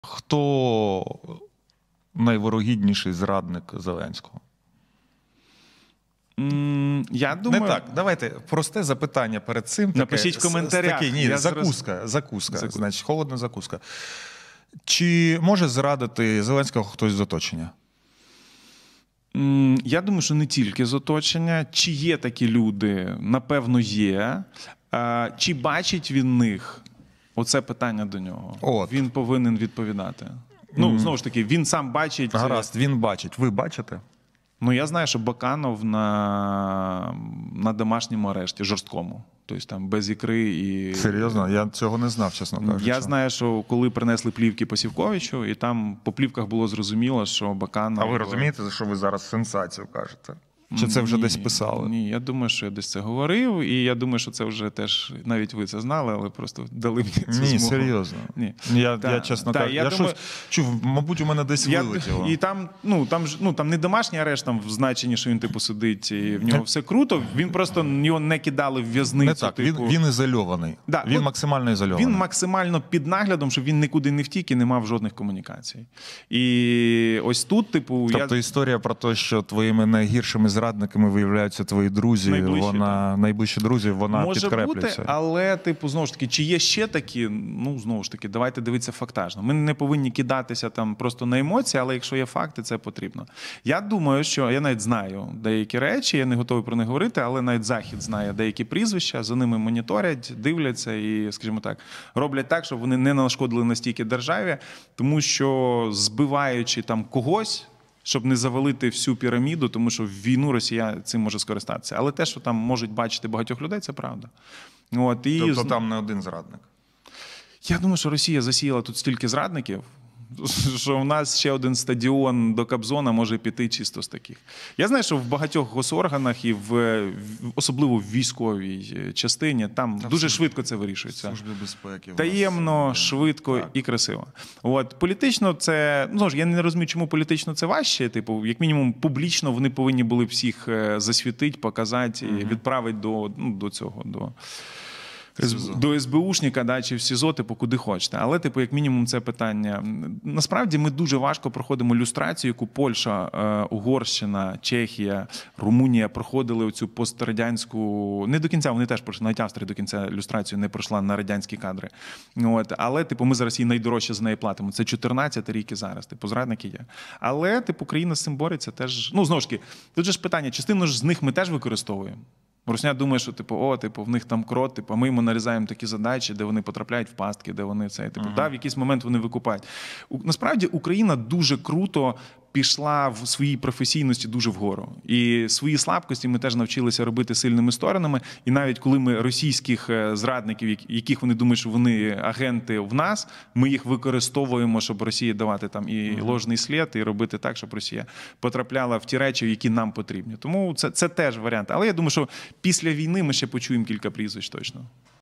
Хто найвирогідніший зрадник Зеленського? Я думаю... Не так, давайте просте запитання перед цим. Напишіть в коментарях. Таке, ні, закуска, значить, холодна закуска. Чи може зрадити Зеленського хтось з оточення? Я думаю, що не тільки з оточення. Чи є такі люди? Напевно, є. Чи бачить він них? Оце питання до нього. Він повинен відповідати. Ну, знову ж таки, він сам бачить... Гаразд, він бачить. Ви бачите? Ну, я знаю, що Баканов на домашньому арешті, жорсткому. Тобто там без ікри і... Серйозно? Я цього не знав, чесно кажучи. Я знаю, що коли принесли плівки по Сівковичу, і там по плівках було зрозуміло, що Баканов... А ви розумієте, що ви зараз сенсацію кажете? Чи це вже десь писали? Ні, я думаю, що я десь це говорив, і я думаю, що це вже теж, навіть ви це знали, але просто дали мені цю змогу. Ні, серйозно. Ні. Я чесно кажу, я щось чув, мабуть, у мене десь вилетіло. І там не домашній арешт, там в значенні, що він типу сидить, і в нього все круто, він просто, його не кидали в в'язницю. Не так, типу... він ізольований. Да, він максимально ізольований. Він максимально під наглядом, щоб він нікуди не втік і не мав жодних комунікацій. І ось тут, типу... Тобто історія про те, що твоїми найгіршими зрадниками виявляються твої друзі, найближчі друзі, вона підкреплюється. Може бути, але, типу, знову ж таки, чи є ще такі, ну, знову ж таки, давайте дивитися фактажно. Ми не повинні кидатися там просто на емоції, але якщо є факти, це потрібно. Я думаю, що, я навіть знаю деякі речі, я не готовий про них говорити, але навіть Захід знає деякі прізвища, за ними моніторять, дивляться і, скажімо так, роблять так, щоб вони не нашкодили настільки державі, тому що збиваючи там когось, щоб не завалити всю піраміду, тому що в війну Росія цим може скористатися. Але те, що там можуть бачити багатьох людей, це правда. Тобто там не один зрадник? Я думаю, що Росія засіяла тут стільки зрадників, що в нас ще один стадіон до Кобзона може піти чисто з таких. Я знаю, що в багатьох госорганах і особливо в військовій частині там дуже швидко це вирішується. Службі безпеки. Таємно, швидко і красиво. Політично це, ну ж, я не розумію, чому політично це важче. Типу, як мінімум, публічно вони повинні були всіх засвітити, показати і відправити до цього, до СБУшника, да, чи в СІЗО, типу, куди хочете. Але, типу, як мінімум, це питання. Насправді, ми дуже важко проходимо люстрацію, яку Польща, Угорщина, Чехія, Румунія проходили оцю пострадянську... Не до кінця, вони теж пройшли, навіть Австрія до кінця люстрацію не пройшла на радянські кадри. Але, типу, ми зараз їй найдорожче за неї платимо. Це 14-й рік і зараз. Типу, зрадники є. Але, типу, країна з цим бореться теж... Ну, знову ж таки, тут же ж питання, частину ж з них ми теж використовуємо. Русня думає, що в них там крот, а ми йому нарізаємо такі задачі, де вони потрапляють в пастки, де вони це, в якийсь момент вони викупають. Насправді Україна дуже круто пішла в своїй професійності дуже вгору. І свої слабкості ми теж навчилися робити сильними сторонами. І навіть коли ми російських зрадників, яких вони думають, що вони агенти в нас, ми їх використовуємо, щоб Росії давати там і ложний слід, і робити так, щоб Росія потрапляла в ті речі, які нам потрібні. Тому це теж варіант. Але я думаю, що після війни ми ще почуємо кілька прізвищ точно.